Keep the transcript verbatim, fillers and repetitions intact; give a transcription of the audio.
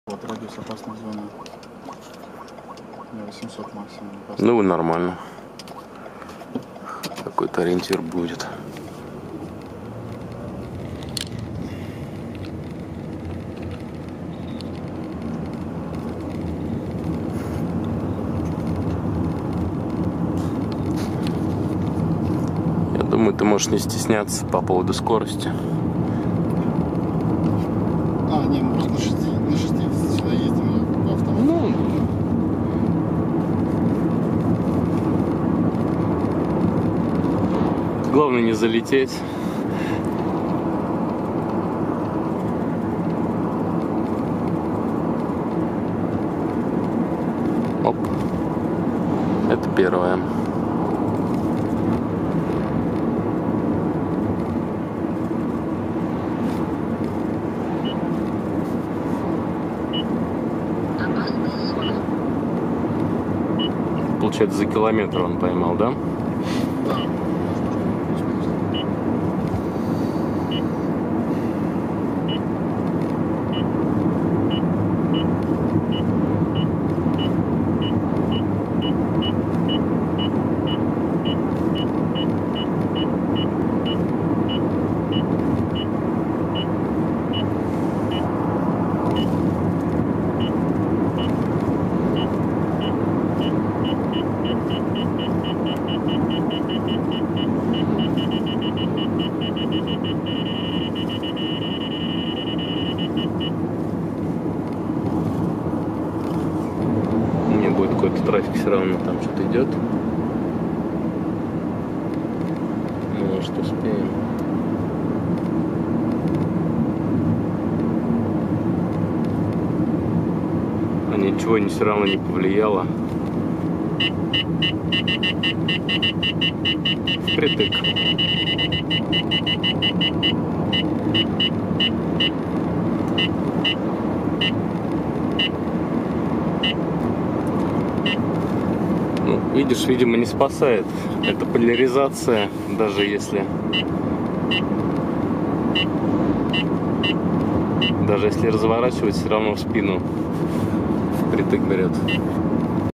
Вот радиус опасной зоны восемьсот максимум. Ну, нормально. Какой-то ориентир будет. Я думаю, ты можешь не стесняться по поводу скорости. А, не, мы просто на шестидесяти сюда ездим по автомату. Ну, главное не залететь. Оп. Это первое. Получается, за километр он поймал, да? Да. Какой-то трафик все равно там что-то идет. Ну, может, успеем. А ничего не все равно не повлияло. Впритык. Ну, видишь, видимо, не спасает эта поляризация, даже если даже если разворачивать, все равно в спину впритык берет.